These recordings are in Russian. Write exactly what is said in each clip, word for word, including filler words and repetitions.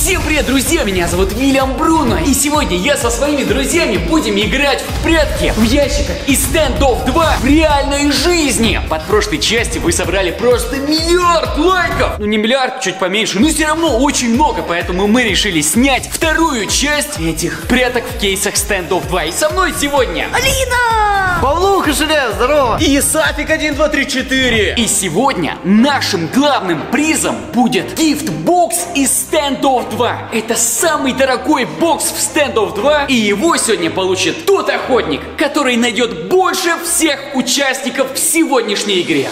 Всем привет, друзья! Меня зовут Вильям Бруно. И сегодня я со своими друзьями будем играть в прятки в ящиках из Standoff два в реальной жизни. Под прошлой части вы собрали просто миллиард лайков. Ну не миллиард, чуть поменьше, но все равно очень много. Поэтому мы решили снять вторую часть этих пряток в кейсах Standoff два. И со мной сегодня Алина! Павлуха, Желез, здорово! И Сафик один, два, три, четыре. И сегодня нашим главным призом будет гифт-бокс из Standoff два. Это самый дорогой бокс в Standoff два. И его сегодня получит тот охотник, который найдет больше всех участников в сегодняшней игре.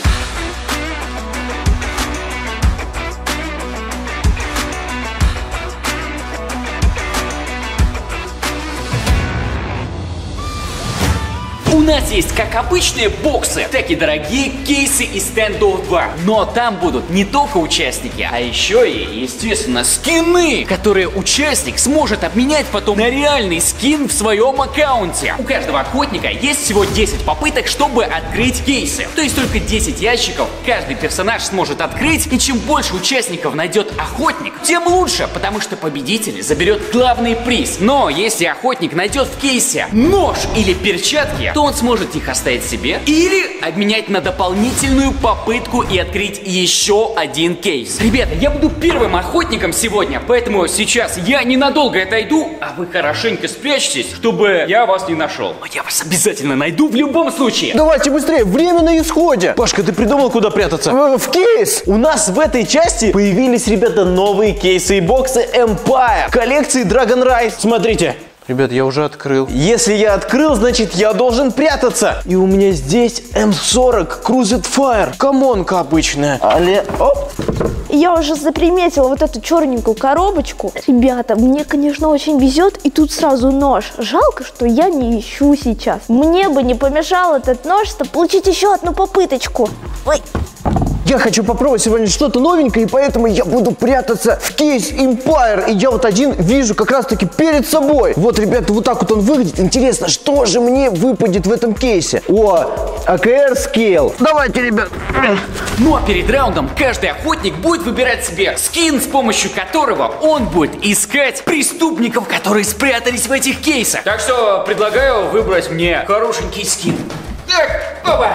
У нас есть как обычные боксы, так и дорогие кейсы из Standoff два. Но там будут не только участники, а еще и, естественно, скины, которые участник сможет обменять потом на реальный скин в своем аккаунте. У каждого охотника есть всего десять попыток, чтобы открыть кейсы. То есть только десять ящиков каждый персонаж сможет открыть. И чем больше участников найдет охотник, тем лучше, потому что победитель заберет главный приз. Но если охотник найдет в кейсе нож или перчатки, то он сможет их оставить себе или обменять на дополнительную попытку и открыть еще один кейс. Ребята, я буду первым охотником сегодня, поэтому сейчас я ненадолго отойду, а вы хорошенько спрячьтесь, чтобы я вас не нашел. Но я вас обязательно найду в любом случае. Давайте быстрее, время на исходе. Пашка, ты придумал, куда прятаться? В, в кейс. У нас в этой части появились, ребята, новые кейсы и боксы Empire коллекции Dragon Rise. Смотрите. Ребят, я уже открыл. Если я открыл, значит я должен прятаться. И у меня здесь эм сорок Cruised Fire. Камонка обычная. Але... Оп. Я уже заприметила вот эту черненькую коробочку. Ребята, мне, конечно, очень везет. И тут сразу нож. Жалко, что я не ищу сейчас. Мне бы не помешал этот нож, чтобы получить еще одну попыточку. Ой. Я хочу попробовать сегодня что-то новенькое, и поэтому я буду прятаться в кейс Empire. И я вот один вижу как раз-таки перед собой. Вот, ребята, вот так вот он выглядит. Интересно, что же мне выпадет в этом кейсе? О, а ка эр Scale. Давайте, ребят. Ну а перед раундом каждый охотник будет выбирать себе скин, с помощью которого он будет искать преступников, которые спрятались в этих кейсах. Так что предлагаю выбрать мне хорошенький скин. Так, опа!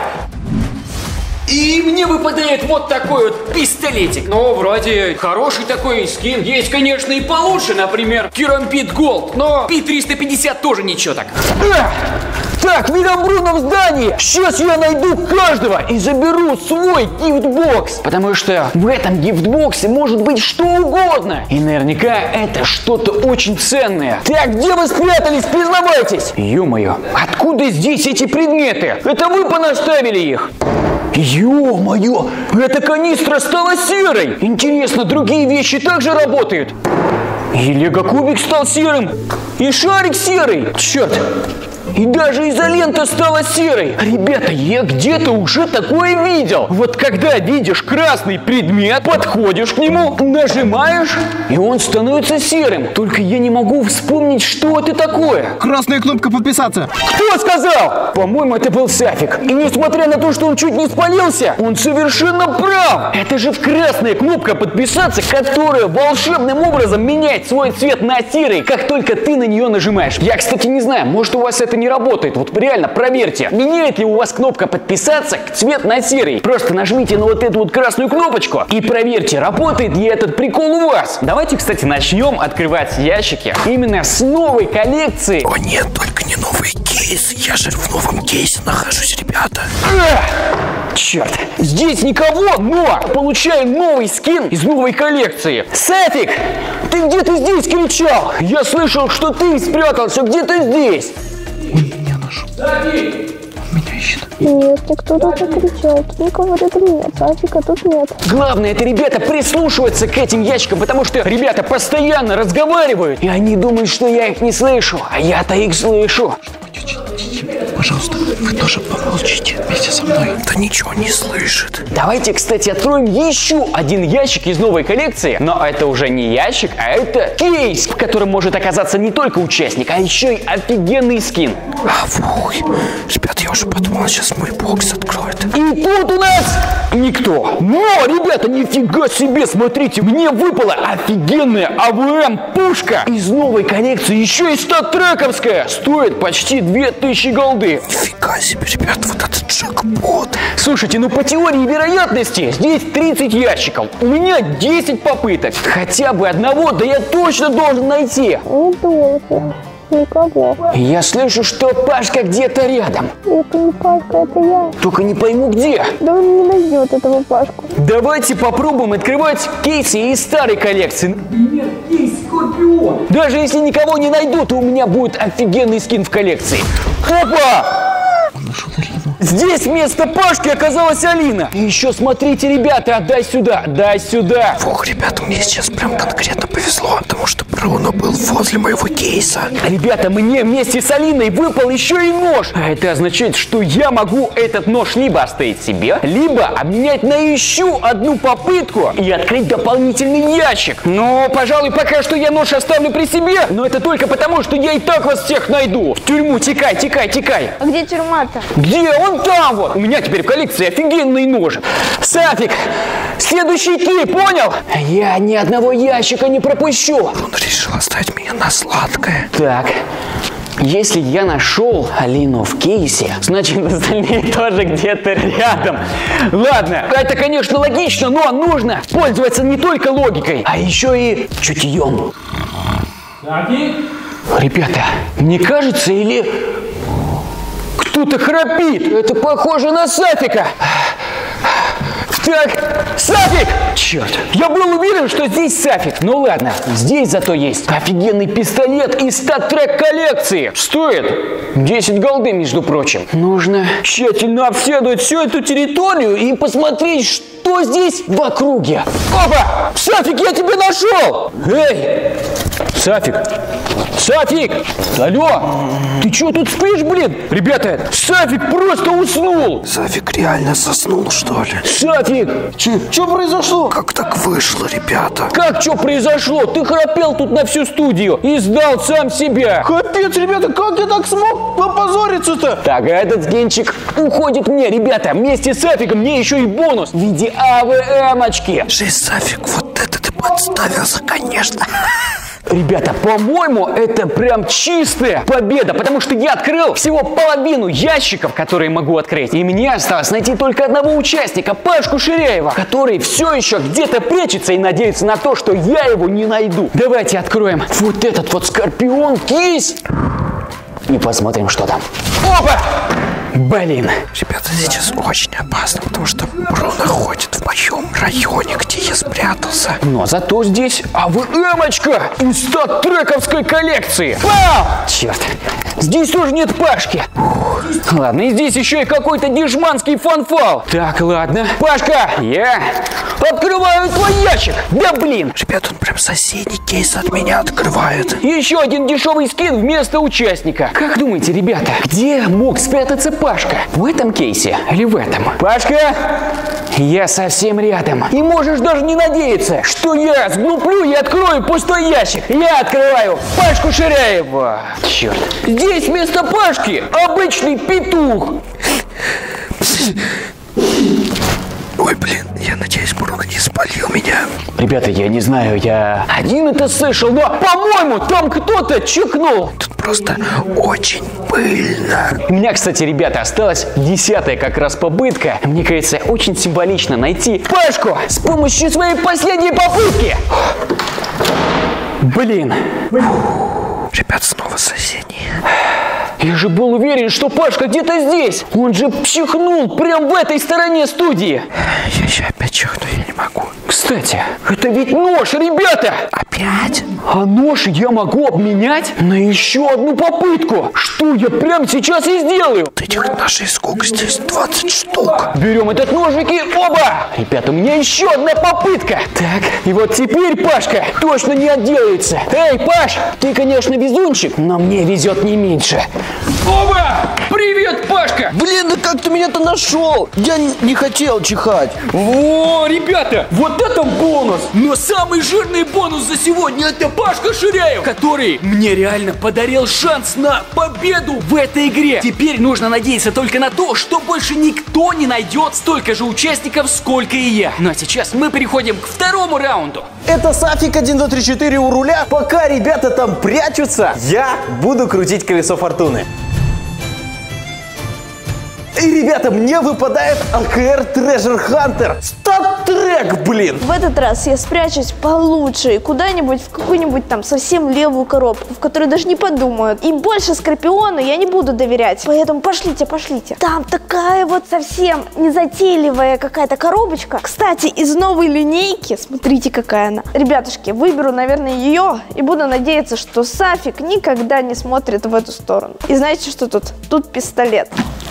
И мне выпадает вот такой вот пистолетик. Ну, вроде хороший такой скин. Есть, конечно, и получше, например, Керампит Голд. Но пи триста пятьдесят тоже ничего так. Так, Вильям Бруно в здании. Сейчас я найду каждого и заберу свой гифтбокс. Потому что в этом гифтбоксе может быть что угодно. И наверняка это что-то очень ценное. Так, где вы спрятались? Признавайтесь. Ё-моё, откуда здесь эти предметы? Это вы понаставили их? Ё-моё, эта канистра стала серой. Интересно, другие вещи также работают? И лего-кубик стал серым, и шарик серый. Черт. И даже изолента стала серой. Ребята, я где-то уже такое видел. Вот когда видишь красный предмет, подходишь к нему, нажимаешь, и он становится серым. Только я не могу вспомнить, что это такое. Красная кнопка подписаться. Кто сказал? По-моему, это был Сафик. И несмотря на то, что он чуть не спалился, он совершенно прав. Это же красная кнопка подписаться, которая волшебным образом меняет свой цвет на серый, как только ты на нее нажимаешь. Я, кстати, не знаю, может, у вас это не работает. Вот реально проверьте, меняет ли у вас кнопка подписаться цвет на серый. Просто нажмите на вот эту вот красную кнопочку и проверьте, работает ли этот прикол у вас. Давайте, кстати, начнем открывать ящики именно с новой коллекции. О нет, только не новый кейс. Я же в новом кейсе нахожусь, ребята. А! Черт, здесь никого, но получаю новый скин из новой коллекции. Сафик, ты где-то здесь кричал. Я слышал, что ты спрятался где-то здесь. Он меня нашел. Он меня ищет. Нет, никто тут не кричал. Тут никого рядом нет. Сафика тут нет. Главное, это ребята прислушиваются к этим ящикам, потому что ребята постоянно разговаривают. И они думают, что я их не слышу, а я-то их слышу. По чуть-чуть. Пожалуйста, вы тоже помолчите вместе со мной. Да ничего не слышит. Давайте, кстати, откроем еще один ящик из новой коллекции. Но это уже не ящик, а это кейс, в котором может оказаться не только участник, а еще и офигенный скин. А, фух. Ребят, я уже подумал, сейчас мой бокс откроет. И тут у нас никто. Но, ребята, нифига себе, смотрите, мне выпала офигенная АВМ-пушка из новой коллекции, еще и статрековская. Стоит почти две тысячи голды. Нифига себе, ребят, вот этот джекпот. Слушайте, ну по теории вероятности здесь тридцать ящиков. У меня десять попыток. Хотя бы одного, да я точно должен найти. Недолго. Никого. Я слышу, что Пашка где-то рядом. Это не Пашка, это я. Только не пойму где. Да он не найдет этого Пашку. Давайте попробуем открывать кейсы из старой коллекции. Например, кейс Скорпион. Даже если никого не найду, то у меня будет офигенный скин в коллекции. Опа! Здесь вместо Пашки оказалась Алина. И еще смотрите, ребята, дай сюда, дай сюда. Фух, ребята, мне сейчас прям конкретно повезло, потому что Бруно был возле моего кейса. Ребята, мне вместе с Алиной выпал еще и нож. А это означает, что я могу этот нож либо оставить себе, либо обменять на еще одну попытку и открыть дополнительный ящик. Но, пожалуй, пока что я нож оставлю при себе. Но это только потому, что я и так вас всех найду. В тюрьму текай, текай, текай. А где тюрьма-то? Где? Он там вот. У меня теперь в коллекции офигенный нож. Сафик, следующий ты, понял? Я ни одного ящика не пропущу. Он решил оставить меня на сладкое. Так, если я нашел Алину в кейсе, значит остальные тоже где-то рядом. Ладно, это, конечно, логично, но нужно пользоваться не только логикой, а еще и чутьем. Ребята, мне кажется, или кто-то храпит? Это похоже на Сафика. Так, Сафик! Черт, я был уверен, что здесь Сафик. Ну ладно, здесь зато есть офигенный пистолет из статрек коллекции. Стоит десять голды, между прочим. Нужно тщательно обследовать всю эту территорию и посмотреть, что здесь в округе. Опа! Сафик, я тебя нашел! Эй! Сафик! Сафик! Алло! Ты что тут спишь, блин? Ребята, Сафик просто уснул! Сафик реально заснул, что ли? Сафик! Что произошло? Как так вышло, ребята? Как что произошло? Ты храпел тут на всю студию и сдал сам себя. Капец, ребята, как я так смог опозориться-то? Так, а этот скинчик уходит мне, ребята. Вместе с Сафиком мне еще и бонус в виде АВМ-очки. Жесть, Сафик, вот это ты подставился, конечно. Ребята, по-моему, это прям чистая победа, потому что я открыл всего половину ящиков, которые могу открыть. И мне осталось найти только одного участника, Пашку Ширяева, который все еще где-то прячется и надеется на то, что я его не найду. Давайте откроем вот этот вот Скорпион кейс и посмотрим, что там. Опа! Блин. Ребята, сейчас очень опасно, потому что Бруно ходит в моем районе, где я спрятался. Но зато здесь АВМ-очка из статрековской коллекции. Вау! Черт, здесь тоже нет Пашки. Ладно, и здесь еще и какой-то дешманский фанфал. Так, ладно. Пашка, я открываю твой ящик. Да блин. Ребята, он прям соседний кейс от меня открывает. Еще один дешевый скин вместо участника. Как думаете, ребята, где мог спрятаться Пашка? В этом кейсе или в этом? Пашка, я совсем рядом. И можешь даже не надеяться, что я сглуплю и открою пустой ящик. Я открываю Пашку Ширяева. Черт. Здесь вместо Пашки обычный петух. Ой, блин, я надеюсь, Бруно не спалил меня. Ребята, я не знаю, я один это слышал, но, по-моему, там кто-то чихнул. Тут просто очень пыльно. У меня, кстати, ребята, осталась десятая как раз попытка. Мне кажется, очень символично найти Пашку с помощью своей последней попытки. Блин. Ребят, снова соседние. Я же был уверен, что Пашка где-то здесь. Он же чихнул прям в этой стороне студии. Я еще опять чихну, я не могу. Кстати, это ведь нож, ребята! Опять? пять. А нож я могу обменять на еще одну попытку. Что я прямо сейчас и сделаю. Вот этих ножей сколько здесь? двадцать штук. Берем этот ножик и оба! Ребята, у меня еще одна попытка. Так, и вот теперь Пашка точно не отделается. Эй, Паш, ты, конечно, везунчик, но мне везет не меньше. Оба! Привет, Пашка! Блин, да как ты меня-то нашел? Я не, не хотел чихать. О, ребята, вот это бонус! Но самый жирный бонус за сегодня — это Пашка Ширяев, который мне реально подарил шанс на победу в этой игре. Теперь нужно надеяться только на то, что больше никто не найдет столько же участников, сколько и я. Ну а сейчас мы переходим к второму раунду. Это Сафик один, два, три, четыре у руля. Пока ребята там прячутся, я буду крутить колесо фортуны. И, ребята, мне выпадает а ка эр Treasure Hunter. Стат-трек, блин. В этот раз я спрячусь получше и куда-нибудь в какую-нибудь там совсем левую коробку, в которой даже не подумают. И больше Скорпиону я не буду доверять. Поэтому пошлите, пошлите. Там такая вот совсем незатейливая какая-то коробочка. Кстати, из новой линейки. Смотрите, какая она. Ребятушки, выберу, наверное, ее и буду надеяться, что Сафик никогда не смотрит в эту сторону. И знаете, что тут? Тут пистолет.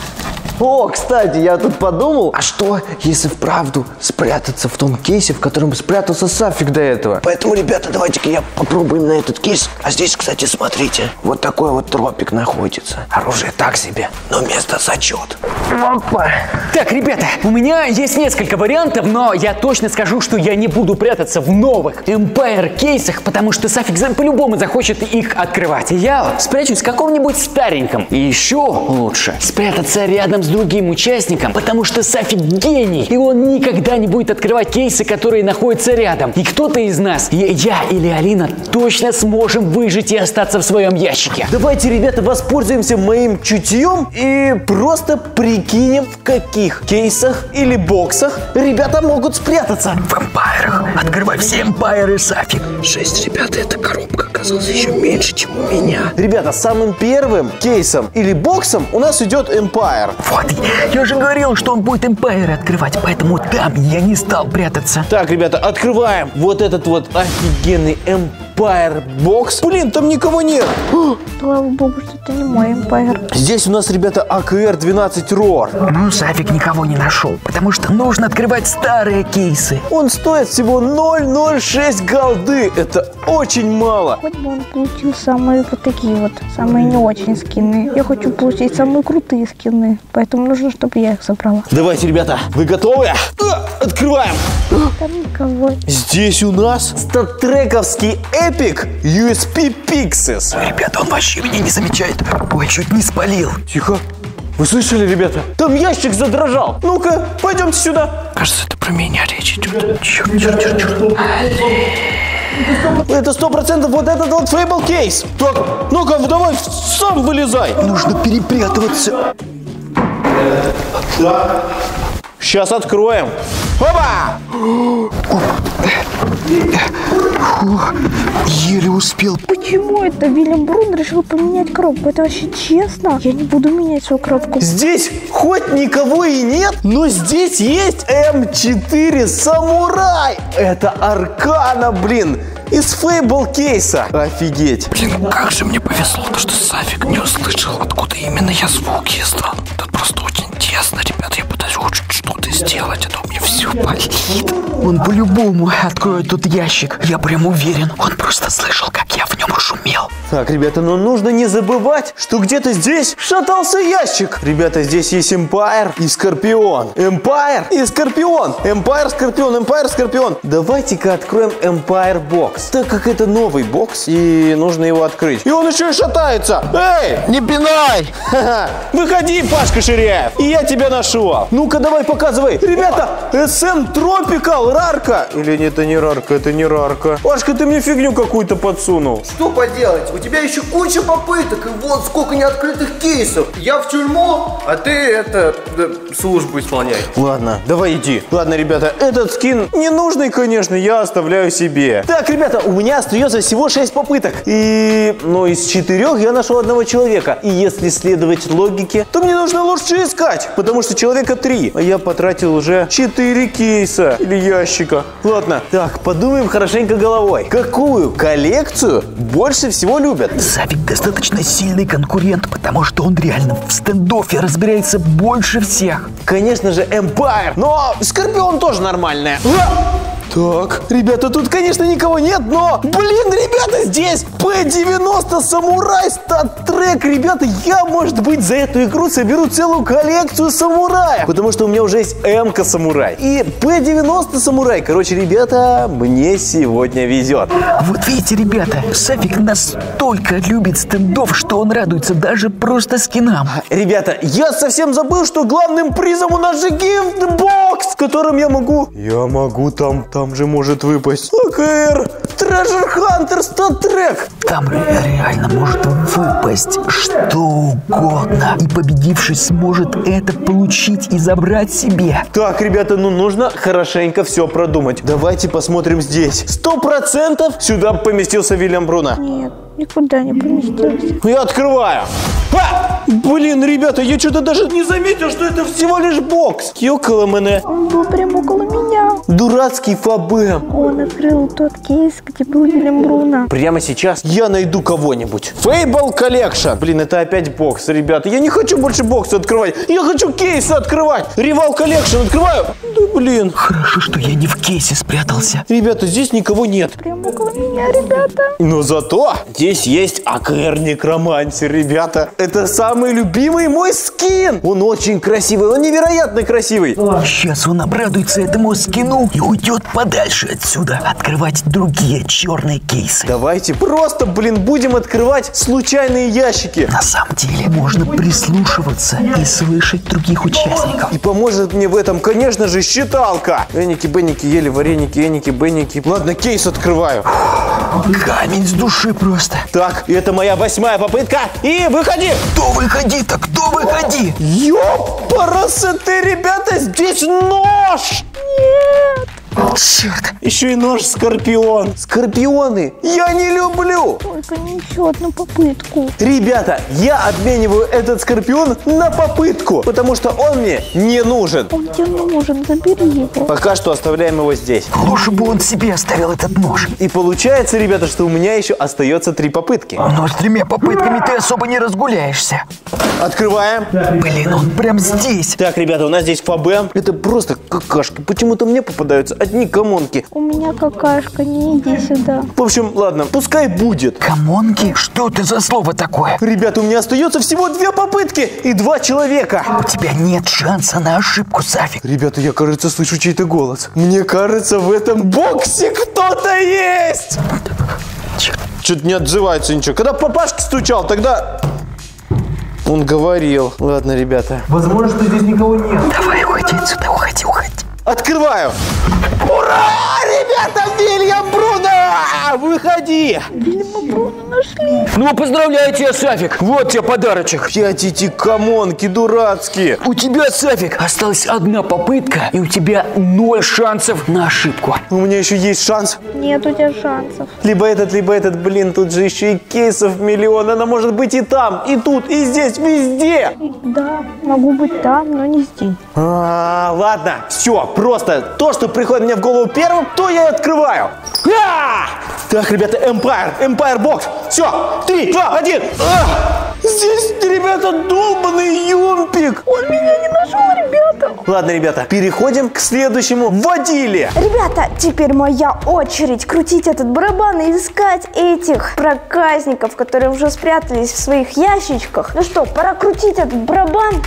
О, кстати, я тут подумал, а что, если вправду спрятаться в том кейсе, в котором спрятался Сафик до этого? Поэтому, ребята, давайте-ка я попробуем на этот кейс. А здесь, кстати, смотрите, вот такой вот тропик находится. Оружие так себе, но место зачет. Опа. Так, ребята, у меня есть несколько вариантов, но я точно скажу, что я не буду прятаться в новых Empire кейсах, потому что Сафик по-любому захочет их открывать. И я спрячусь в каком-нибудь стареньком. И еще лучше спрятаться рядом с другим участником, потому что Сафик гений, и он никогда не будет открывать кейсы, которые находятся рядом. И кто-то из нас, я или Алина, точно сможем выжить и остаться в своем ящике. Давайте, ребята, воспользуемся моим чутьем и просто прикинем, в каких кейсах или боксах ребята могут спрятаться. В эмпайрах. Открывай все эмпайры, Сафик. Шесть, ребята, эта коробка оказалась еще меньше, чем у меня. Ребята, самым первым кейсом или боксом у нас идет Empire. Вот, я же говорил, что он будет эмпайры открывать, поэтому там я не стал прятаться. Так, ребята, открываем вот этот вот офигенный Empire бокс. Блин, там никого нет. Слава богу, что это не мой Empire. Здесь у нас, ребята, а ка эр двенадцать рор. Ну, Сафик никого не нашел, потому что нужно открывать старые кейсы. Он стоит всего ноль ноль шесть голды. Это очень мало. Хоть бы он получил самые вот такие вот, самые не очень скины. Я хочу получить самые крутые скины, поэтому нужно, чтобы я их забрала. Давайте, ребята, вы готовы? А, открываем. Там никого. Здесь у нас статтрековский эпик ю эс пи Pixes. Ребята, он вообще меня не замечает. Ой, чуть не спалил. Тихо. Вы слышали, ребята? Там ящик задрожал. Ну-ка, пойдемте сюда. Кажется, это про меня речь идет. Черт, черт, черт, черт. Это сто процентов вот этот вот Fable кейс. Так, ну-ка, давай сам вылезай. Нужно перепрятываться. Сейчас откроем. Опа! Еле успел. Почему это Вильям Брун решил поменять коробку? Это вообще честно? Я не буду менять свою коробку. Здесь хоть никого и нет, но здесь есть эм четыре Самурай. Это Аркана, блин, из Fable кейса. Офигеть. Блин, как же мне повезло, то что Сафик не услышал, откуда именно я звуки издал. Тут просто очень тесно, ребят. Я пытаюсь хоть что-то сделать, а то мне все болит. Он по-любому откроет тут ящик. Я прям уверен. Он просто слышал, как я в нем шумел. Так, ребята, но нужно не забывать, что где-то здесь шатался ящик. Ребята, здесь есть Empire и Скорпион. Empire и Скорпион. Empire, Скорпион, Empire, Скорпион. Давайте-ка откроем Empire бокс, так как это новый бокс и нужно его открыть. И он еще и шатается. Эй, не пинай. Ха-ха. Выходи, Пашка Ширяев, и я тебя нашел. Ну-ка, давай, показывай. Ребята, эс эм Tropical Рарка. Или нет, это не Рарка, это не Рарка. Пашка, ты мне фигню какую-то подсунул. Что что поделать? У тебя еще куча попыток, и вот сколько неоткрытых кейсов. Я в тюрьму, а ты это, да, службу исполняй. Ладно, давай иди. Ладно, ребята, этот скин ненужный, конечно, я оставляю себе. Так, ребята, у меня остается всего шесть попыток. И, ну, из четырех я нашел одного человека. И если следовать логике, то мне нужно лучше искать, потому что человека три. А я потратил уже четыре кейса или ящика. Ладно, так, подумаем хорошенько головой. Какую коллекцию больше всего любят? Сафик достаточно сильный конкурент, потому что он реально в стендоффе разбирается больше всех. Конечно же, Empire, но Скорпион тоже нормальная. Так, ребята, тут, конечно, никого нет, но, блин, ребята, здесь пэ девяносто Самурай стат-трек. Ребята, я, может быть, за эту игру соберу целую коллекцию самурая, потому что у меня уже есть М-ка Самурай и пэ девяносто Самурай. Короче, ребята, мне сегодня везет. Вот видите, ребята, Сафик настолько любит стендов, что он радуется даже просто скинам. Ребята, я совсем забыл, что главным призом у нас же гифтбокс, в котором я могу... Я могу там... Там же может выпасть АКР Treasure Hunter стат-трек. Там реально может выпасть что угодно. И победивший сможет это получить и забрать себе. Так, ребята, ну нужно хорошенько все продумать. Давайте посмотрим здесь. Сто процентов сюда поместился Вильям Бруно. Нет, никуда не поместился. Я открываю. А! Блин, ребята, я что-то даже не заметил, что это всего лишь бокс. Ёкало мене. Он был прямо около меня. Дурацкий фабэм. Он открыл тот кейс, где был Вильям Бруно. Прямо сейчас я найду кого-нибудь. Fable Collection. Блин, это опять бокс, ребята. Я не хочу больше боксы открывать. Я хочу кейсы открывать. Rival Collection открываю. Да блин. Хорошо, что я не в кейсе спрятался. Ребята, здесь никого нет. Прямо около меня, ребята. Но зато здесь есть АКР Некромансер, ребята. Это самый любимый мой скин. Он очень красивый, он невероятно красивый. Сейчас он обрадуется этому скину и уйдет подальше отсюда. Открывать другие черные кейсы. Давайте просто, блин, будем открывать случайные ящики. На самом деле можно прислушиваться и слышать других участников. И поможет мне в этом, конечно же, считалка. Эники-беники ели вареники, эники-беники. Ладно, кейс открываю. Камень с души просто. Так, это моя восьмая попытка. И выходи! Кто выходи-то? Кто выходи? Ёпарасоте, ребята, здесь нож! Нет. Черт. Еще и нож Скорпион. Скорпионы я не люблю. Только не еще одну попытку. Ребята, я обмениваю этот Скорпион на попытку, потому что он мне не нужен. Он тебе нужен, забери его. Пока что оставляем его здесь. Лучше бы он себе оставил этот нож. И получается, ребята, что у меня еще остается три попытки. Но с тремя попытками ты особо не разгуляешься. Открываем. Блин, он прям здесь. Так, ребята, у нас здесь фабэм. Это просто какашки. Почему-то мне попадаются одни комонки. У меня какашка, не иди сюда. В общем, ладно, пускай будет. Комонки? Что это за слово такое? Ребята, у меня остается всего две попытки и два человека. У тебя нет шанса на ошибку, Сафик. Ребята, я, кажется, слышу чей-то голос. Мне кажется, в этом боксе кто-то есть. Что-то не отзывается ничего. Когда папашка стучал, тогда... Он говорил. Ладно, ребята. Возможно, что здесь никого нет. Давай, уходи отсюда, уходи, уходи. Открываю. Ура, ребята, Вильям Бруно! Выходи! Вильяма Бруно нашли. Ну, поздравляю тебя, Сафик. Вот тебе подарочек. Опять эти комонки дурацкие. У тебя, Сафик, осталась одна попытка, и у тебя ноль шансов на ошибку. У меня еще есть шанс. Нет у тебя шансов. Либо этот, либо этот, блин, тут же еще и кейсов миллион. Она может быть и там, и тут, и здесь, везде. Да, могу быть там, но не здесь. А, ладно, все, просто то, что приходит мне в голову первым, то я и открываю. А! Так, ребята, Empire, Empire Box. Все, три, два, один. А! Здесь, ребята, долбанный юмпик. Он меня не нашел, ребята. Ладно, ребята, переходим к следующему водиле. Ребята, теперь моя очередь крутить этот барабан и искать этих проказников, которые уже спрятались в своих ящичках. Ну что, пора крутить этот барабан.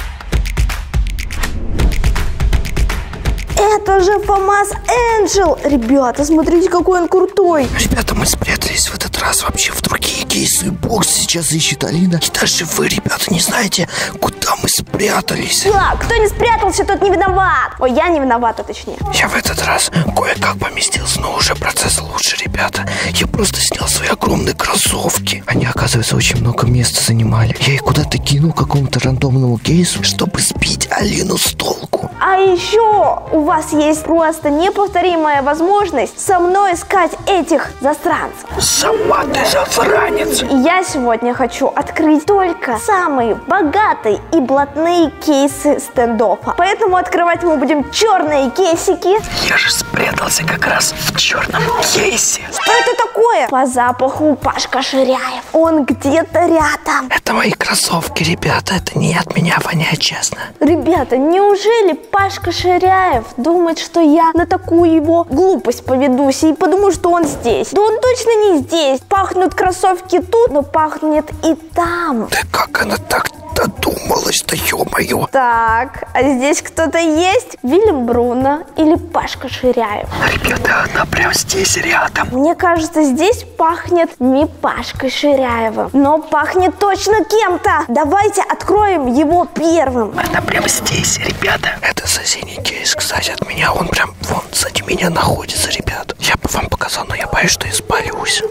Это же ФАМАС Энджел. Ребята, смотрите, какой он крутой. Ребята, мы спрятались в этот раз нас вообще в другие кейсы и боксы сейчас ищет Алина. И даже вы, ребята, не знаете, куда мы спрятались. Да, кто не спрятался, тот не виноват. Ой, я не виновата, точнее. Я в этот раз кое-как поместился, но уже процесс лучше, ребята. Я просто снял свои огромные кроссовки. Они, оказывается, очень много места занимали. Я их куда-то кинул какому-то рандомному кейсу, чтобы сбить Алину с толку. А еще у вас есть просто неповторимая возможность со мной искать этих засранцев. Сама ты засранец. И я сегодня хочу открыть только самые богатые и блатные кейсы стендоффа. Поэтому открывать мы будем черные кейсики. Я же спрятался как раз в черном кейсе. Что это такое? По запаху Пашка Ширяев. Он где-то рядом. Это мои кроссовки, ребята. Это не от меня воняет, честно. Ребята, неужели Пашка Ширяев думает, что я на такую его глупость поведусь и подумаю, что он здесь? Да он точно не здесь. Пахнут кроссовки тут, но пахнет и там. Да как она так додумалась-то, ё-моё. Так, а здесь кто-то есть? Вильям Бруно или Пашка Ширяев? Ребята, она прям здесь рядом. Мне кажется, здесь пахнет не Пашкой Ширяевым, но пахнет точно кем-то. Давайте откроем его первым. Она прям здесь, ребята. Это соседний кейс, кстати, от меня. Он прям вон сзади меня находится, ребят. Я бы вам показал, но я боюсь, что я спалюсь.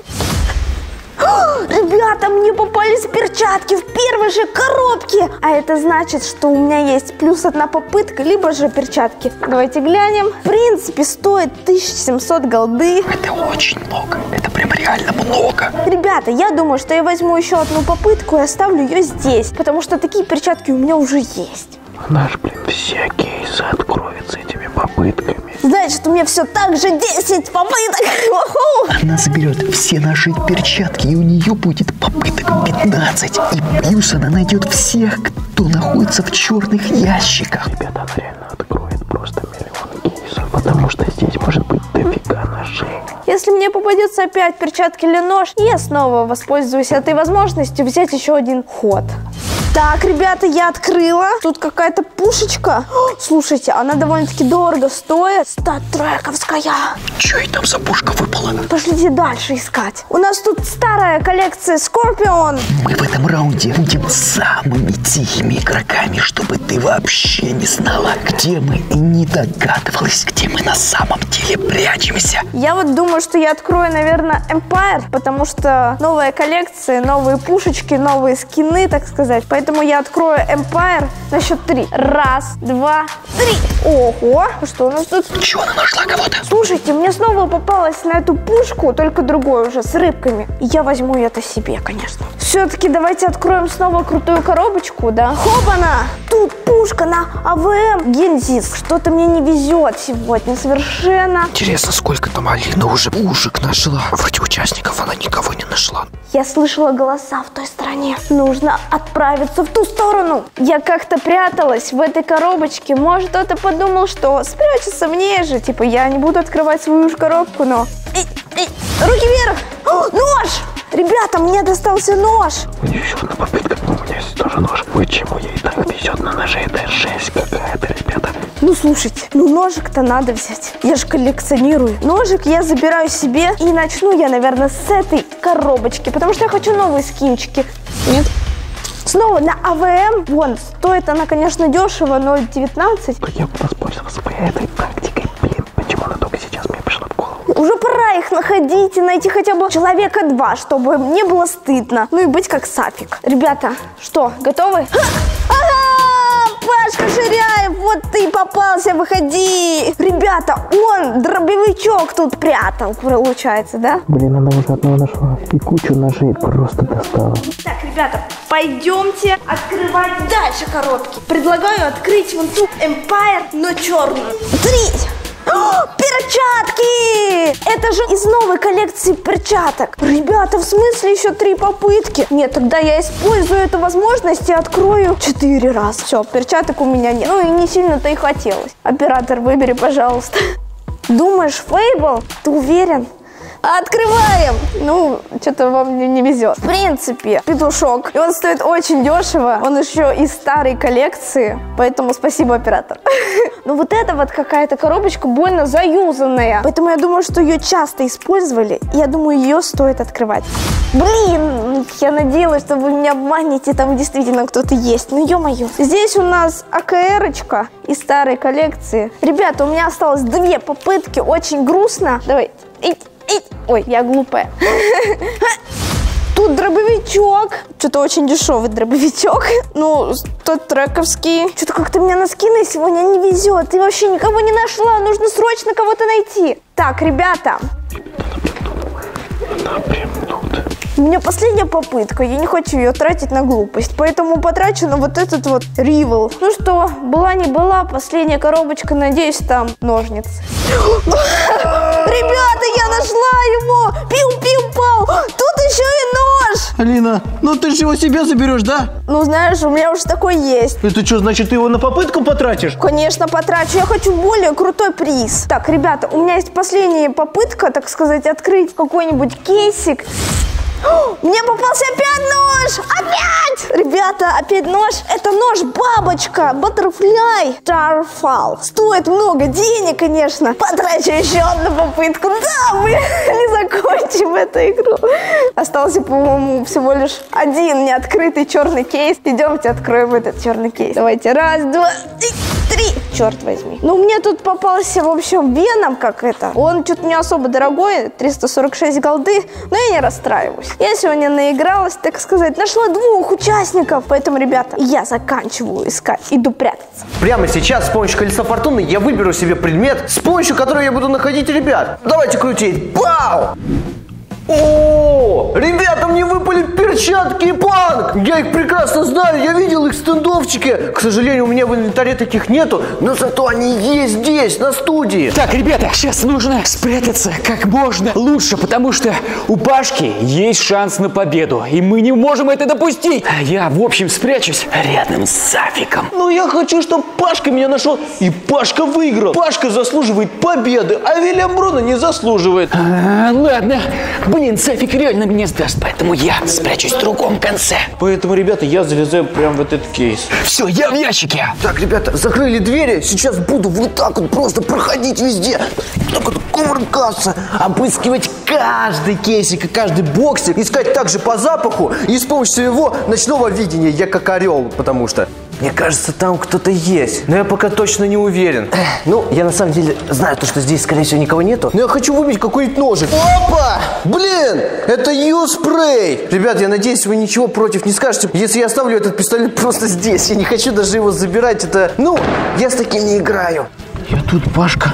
Ребята, мне попались перчатки в первой же коробке. А это значит, что у меня есть плюс одна попытка, либо же перчатки. Давайте глянем. В принципе, стоит тысяча семьсот голды. Это очень много. Это прям реально много. Ребята, я думаю, что я возьму еще одну попытку и оставлю ее здесь. Потому что такие перчатки у меня уже есть. Наш, блин, все кейсы откроются этими попытками. Значит, у меня все так же десять попыток. Она заберет все наши перчатки, и у нее будет попыток пятнадцать. И плюс она найдет всех, кто находится в черных ящиках. Ребята, она реально откроет просто миллион кейсов, потому что здесь может быть дофига ножей. Если мне попадется опять перчатки или нож, я снова воспользуюсь этой возможностью взять еще один ход. Так, ребята, я открыла. Тут какая-то пушечка. О, слушайте, она довольно-таки дорого стоит. Стартрековская. Че и там за пушка выпала? Пошлите дальше искать. У нас тут старая коллекция Скорпион. Мы в этом раунде будем самыми тихими игроками, чтобы ты вообще не знала, где мы, и не догадывалась, где мы на самом деле прячемся. Я вот думаю, что я открою, наверное, Empire, потому что новая коллекция, новые пушечки, новые скины, так сказать. Поэтому я открою Empire на счет три. Раз, два, три. Ого, что у нас тут? Чего она нашла кого-то? Слушайте, мне снова попалась на эту пушку, только другой уже, с рыбками. И я возьму это себе, конечно. Все-таки давайте откроем снова крутую коробочку, да? Хопана! Тут пушка на АВМ Гензис. Что-то мне не везет сегодня совершенно. Интересно, сколько там Алина уже пушек нашла? Вроде участников она никого не нашла. Я слышала голоса в той стороне. Нужно отправиться в ту сторону. Я как-то пряталась в этой коробочке. Может, кто-то подумал, что спрячется мне же. Типа, я не буду открывать свою же коробку, но... Эй, эй, руки вверх! О, нож! Ребята, мне достался нож. Еще одна попытка, но у меня есть тоже нож. Почему я и так везет на ноже? Это жесть какая-то, ребята. Ну, слушайте, ну ножик-то надо взять. Я же коллекционирую. Ножик я забираю себе. И начну я, наверное, с этой коробочки. Потому что я хочу новые скинчики. Нет. Снова на АВМ. Вон, стоит она, конечно, дешево, ноль девятнадцать. Я бы воспользовался своей этой тактикой. Блин, почему она только сейчас мне пришла в голову? Уже пора их находить и найти хотя бы человека два, чтобы не было стыдно. Ну и быть как Сафик. Ребята, что, готовы? Ага! Пашка Ширяев, вот ты и попался, выходи! Ребята, он дробовичок тут прятал, получается, да? Блин, она уже одного нашла. И кучу ножей просто достала. Так, ребята, пойдемте открывать дальше коробки. Предлагаю открыть вон ту Empire, но черную. Три! О, перчатки! Это же из новой коллекции перчаток. Ребята, в смысле еще три попытки? Нет, тогда я использую эту возможность и открою четыре раза. Все, перчаток у меня нет. Ну и не сильно-то и хотелось. Оператор, выбери, пожалуйста. Думаешь, Фейбл? Ты уверен? Открываем! Ну, что-то вам не, не везет. В принципе, петушок. И он стоит очень дешево. Он еще из старой коллекции. Поэтому спасибо, оператор. Но вот эта вот какая-то коробочка больно заюзанная. Поэтому я думаю, что ее часто использовали. И я думаю, ее стоит открывать. Блин, я надеялась, что вы меня обманете. Там действительно кто-то есть. Ну, ё-моё. Здесь у нас АКРочка из старой коллекции. Ребята, у меня осталось две попытки. Очень грустно. Давай. Ой, я глупая. Тут дробовичок. Что-то очень дешевый дробовичок. Ну, тот трековский. Что-то как-то мне на скины сегодня не везет. И вообще никого не нашла. Нужно срочно кого-то найти. Так, ребята. У меня последняя попытка. Я не хочу ее тратить на глупость. Поэтому потрачу на вот этот вот ривел. Ну что, была не была. Последняя коробочка. Надеюсь, там ножницы. Ребята, я нашла его! Пиу-пиу-пау! Тут еще и нож! Алина, ну ты же его себе заберешь, да? Ну, знаешь, у меня уже такой есть. Это что, значит, ты его на попытку потратишь? Конечно, потрачу. Я хочу более крутой приз. Так, ребята, у меня есть последняя попытка, так сказать, открыть какой-нибудь кейсик. Мне попался опять нож! Опять! Ребята, опять нож. Это нож-бабочка. Butterfly Starfall. Стоит много денег, конечно. Потрачу еще одну попытку. Да, мы не закончим эту игру. Остался, по-моему, всего лишь один неоткрытый черный кейс. Идемте откроем этот черный кейс. Давайте. Раз, два, три. Черт возьми. Ну, мне тут попался, в общем, Веном, как это. Он что-то не особо дорогой. триста сорок шесть голды. Но я не расстраиваюсь. Я сегодня наигралась, так сказать, нашла двух участников. Поэтому, ребята, я заканчиваю искать. Иду прятаться. Прямо сейчас с помощью колеса фортуны я выберу себе предмет, с помощью которого я буду находить ребят. Давайте крутить. Пау! О, ребята, мне выпали перчатки и панк. Я их прекрасно знаю, я видел их в стендовчике. К сожалению, у меня в инвентаре таких нету, но зато они есть здесь, на студии. Так, ребята, сейчас нужно спрятаться как можно лучше, потому что у Пашки есть шанс на победу, и мы не можем это допустить. Я, в общем, спрячусь рядом с Сафиком. Ну, я хочу, чтобы Пашка меня нашел, и Пашка выиграл. Пашка заслуживает победы, а Вильям Бруно не заслуживает. А, ладно. Блин, Сафик реально меня сдаст, поэтому я спрячусь в другом конце. Поэтому, ребята, я залезаю прямо в этот кейс. Все, я в ящике. Так, ребята, закрыли двери. Сейчас буду вот так вот просто проходить везде. Так вот кувыркаться, обыскивать каждый кейсик и каждый боксик. Искать также по запаху и с помощью своего ночного видения. Я как орел, потому что... Мне кажется, там кто-то есть, но я пока точно не уверен. Ну, я на самом деле знаю то, что здесь, скорее всего, никого нету. Но я хочу выбить какой-нибудь ножик. Опа! Блин! Это Ю-спрей! Ребят, я надеюсь, вы ничего против не скажете, если я оставлю этот пистолет просто здесь. Я не хочу даже его забирать. Это... Ну, я с таким не играю. Я тут, Пашка.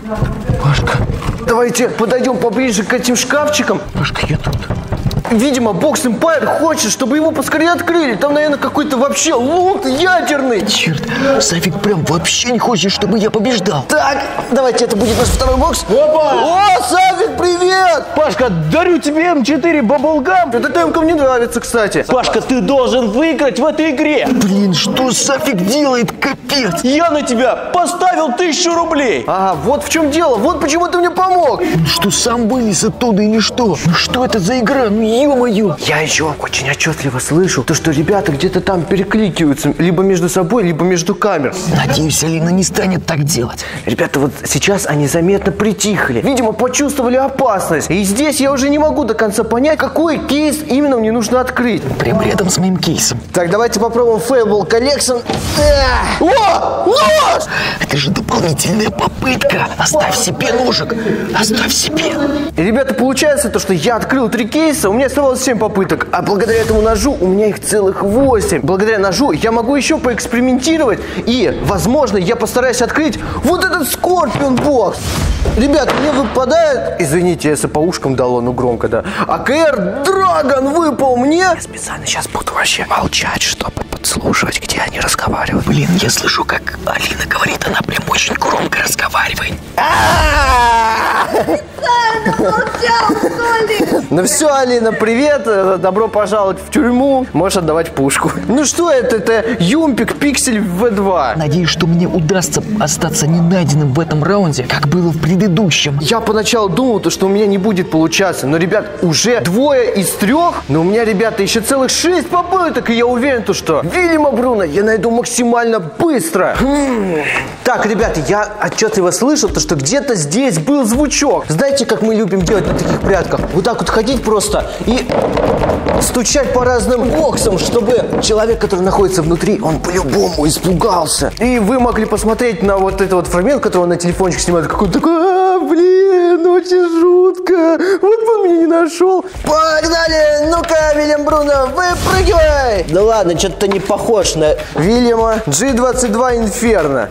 Пашка. Давайте подойдем поближе к этим шкафчикам. Пашка, я тут. Видимо, Бокс Эмпайр хочет, чтобы его поскорее открыли. Там, наверное, какой-то вообще лут ядерный. Черт, Сафик прям вообще не хочет, чтобы я побеждал. Так, давайте, это будет наш второй бокс. Опа! О, Сафик, привет! Пашка, дарю тебе эм четыре Bubblegum. Эта темка мне нравится, кстати. Пашка, ты должен выиграть в этой игре. Блин, что Сафик делает? Капец. Я на тебя поставил тысячу рублей. Ага, вот в чем дело. Вот почему ты мне помог. Он что, сам вылез оттуда или что? Ну что это за игра? Ну ё-моё. Я еще очень отчетливо слышу то, что ребята где-то там перекликиваются. Либо между собой, либо между камер. Надеюсь, Алина не станет так делать. Ребята, вот сейчас они заметно притихли. Видимо, почувствовали опасность. И здесь я уже не могу до конца понять, какой кейс именно мне нужно открыть. Прям рядом с моим кейсом. Так, давайте попробуем Fable Collection. Эх! О! Нож! Это же дополнительная попытка. Оставь себе ножик. Оставь себе. И, ребята, получается то, что я открыл три кейса, у меня оставалось семь попыток. А благодаря этому ножу у меня их целых восемь. Благодаря ножу я могу еще поэкспериментировать. И, возможно, я постараюсь открыть вот этот Скорпион бокс. Ребят, мне выпадает... Извините, если по ушкам дало, ну громко, да. АКР Драгон выпал мне. Я специально сейчас буду вообще молчать, чтобы подслушивать, где они разговаривают. Блин, я слышу, как Алина говорит, она прям очень громко разговаривает. Ну все, Алина, привет, добро пожаловать в тюрьму, можешь отдавать пушку. Ну что это, это Юмпик Пиксель вэ два. Надеюсь, что мне удастся остаться ненайденным в этом раунде, как было в предыдущем. Я поначалу думал, то, что у меня не будет получаться, но, ребят, уже двое из трех, но у меня, ребята, еще целых шесть попыток, и я уверен, то, что Вильяма Бруно я найду максимально быстро. Хм. Так, ребята, я отчетливо слышал, то, что где-то здесь был звучок. Знаете, как мы любим делать на таких прятках? Вот так вот ходить просто и стучать по разным боксам, чтобы человек, который находится внутри, он по-любому испугался. И вы могли посмотреть на вот этот вот фрагмент, который он на телефончик снимает, какой он такой, а, блин, очень жутко, вот бы он меня не нашел. Погнали, ну-ка, Вильям Бруно, выпрыгивай. Да ладно, что-то не похож на Вильяма. джи двадцать два Инферно.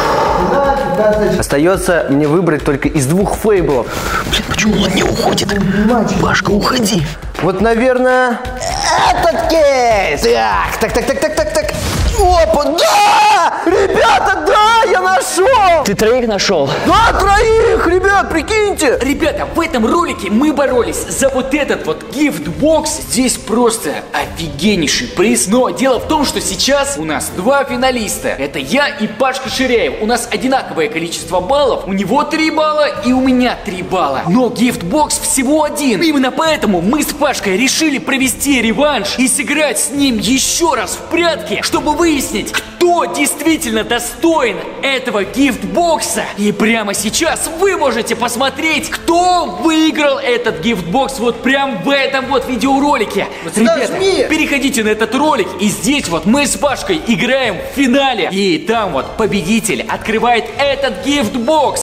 Остается мне выбрать только из двух фейблов. Блин, почему он не уходит? Пашка, уходи. Вот, наверное, этот кейс. Так, так, так, так, так, так, так. Опа, да! Ребята, да, я нашел! Ты троих нашел? Да, троих, ребят, прикиньте! Ребята, в этом ролике мы боролись за вот этот вот гифтбокс. Здесь просто офигеннейший приз. Но дело в том, что сейчас у нас два финалиста. Это я и Пашка Ширяев. У нас одинаковое количество баллов. У него три балла и у меня три балла. Но гифтбокс всего один. Именно поэтому мы с Пашкой решили провести реванш и сыграть с ним еще раз в прятки, чтобы выяснить, кто действительно достоин этого гифтбокса. И прямо сейчас вы можете посмотреть, кто выиграл этот гифтбокс вот прям в этом вот видеоролике. Вот, ребята, переходите на этот ролик, и здесь вот мы с Пашкой играем в финале. И там вот победитель открывает этот гифтбокс.